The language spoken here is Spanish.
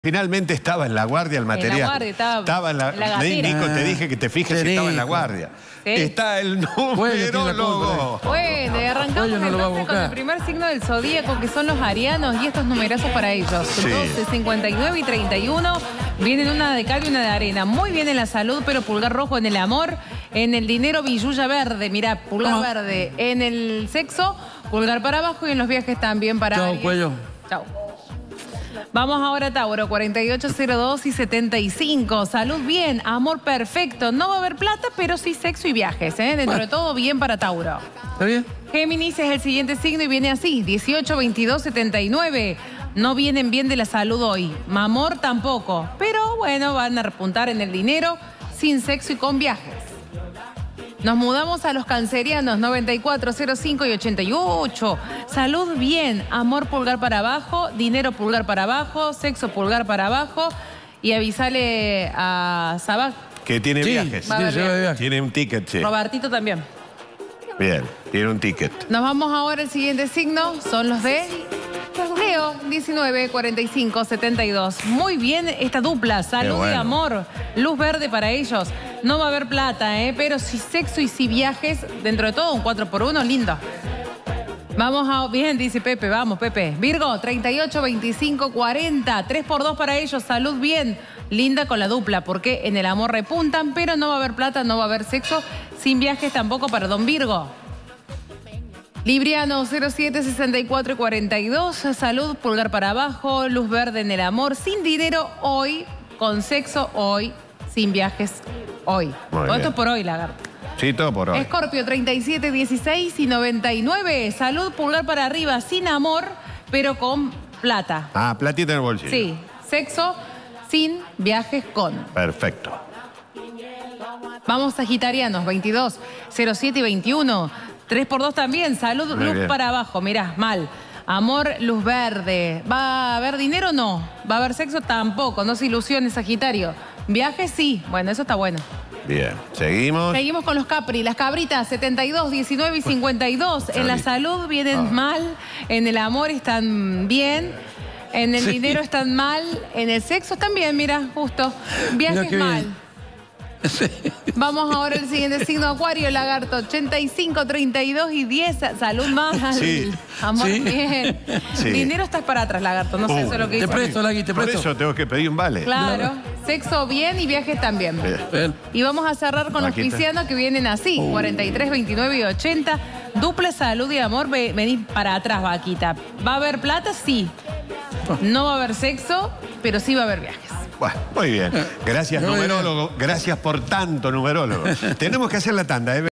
Finalmente estaba en La Guardia el material. En La Guardia, estaba en la Nico, te dije que te fijes si estaba en La Guardia. ¿Sí? Está el numerólogo. Bueno, arrancamos entonces con el primer signo del zodíaco, que son los arianos, y estos numerosos para ellos. Sí. 12, 59 y 31. Vienen una de cal y una de arena. Muy bien en la salud, pero pulgar rojo en el amor. En el dinero, billulla verde. Mirá, pulgar verde. En el sexo, pulgar para abajo, y en los viajes también para Chao, cuello. Chao. Vamos ahora a Tauro, 4802 y 75. Salud bien, amor perfecto. No va a haber plata, pero sí sexo y viajes, ¿eh? Dentro de todo, bien para Tauro. ¿Está bien? Géminis es el siguiente signo y viene así, 18, 22, 79. No vienen bien de la salud hoy. Amor tampoco. Pero bueno, van a repuntar en el dinero, sin sexo y con viajes. Nos mudamos a los cancerianos, 94, 05 y 88. Salud bien, amor pulgar para abajo, dinero pulgar para abajo, sexo pulgar para abajo. Y avisale a Sabac que tiene viajes. Tiene un ticket, sí. Robertito también. Bien, tiene un ticket. Nos vamos ahora al siguiente signo, son los de Leo, 19, 45, 72. Muy bien esta dupla, salud y amor, luz verde para ellos. No va a haber plata, pero sí sexo y sí viajes. Dentro de todo, un 4x1, lindo. Vamos a... Bien, dice Pepe, vamos, Pepe. Virgo, 38, 25, 40. 3x2 para ellos, salud bien. Linda con la dupla, porque en el amor repuntan, pero no va a haber plata, no va a haber sexo. Sin viajes tampoco para don Virgo. Libriano, 07, 64 y 42. Salud, pulgar para abajo, luz verde en el amor. Sin dinero hoy, con sexo hoy, sin viajes hoy. Todo esto es por hoy, lagarto. Sí, todo por hoy. Escorpio, 37, 16 y 99. Salud, pulgar para arriba, sin amor, pero con plata. Ah, platita en el bolsillo. Sí, sexo sin viajes con. Perfecto. Vamos sagitarianos, 22, 07 y 21. 3x2 también, salud, luz para abajo, mirá, mal. Amor, luz verde. ¿Va a haber dinero? No. ¿Va a haber sexo? Tampoco, no se ilusione, Sagitario. Viajes, sí. Bueno, eso está bueno. Bien, seguimos. Seguimos con los Capri, las cabritas, 72, 19 y 52. En la salud vienen mal, en el amor están bien, en el dinero están mal, en el sexo están bien, mira, justo. Viajes mal. Sí. Vamos ahora al siguiente signo, Acuario, lagarto, 85, 32 y 10, salud mal, amor bien. Dinero estás para atrás, lagarto, no sé eso es lo que dice. Te presto, Lagui, te presto. Por eso tengo que pedir un vale. Claro, sexo bien y viajes también. Bien. Y vamos a cerrar con los piscianos que vienen así, 43, 29 y 80. Dupla salud y amor, venís para atrás, vaquita. ¿Va a haber plata? Sí. No va a haber sexo, pero sí va a haber viajes. Bueno, muy bien. Gracias, numerólogo. Gracias por tanto, numerólogo. Tenemos que hacer la tanda, ¿eh?